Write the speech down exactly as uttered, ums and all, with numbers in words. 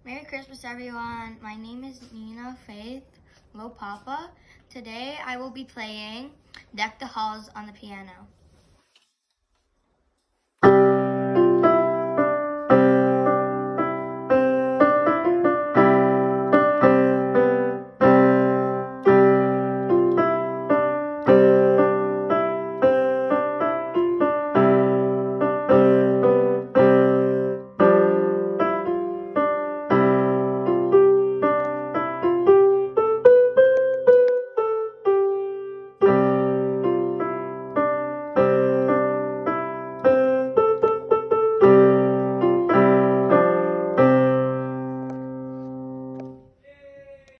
Merry Christmas, everyone. My name is Nina Faith Lopapa. Today I will be playing Deck the Halls on the piano.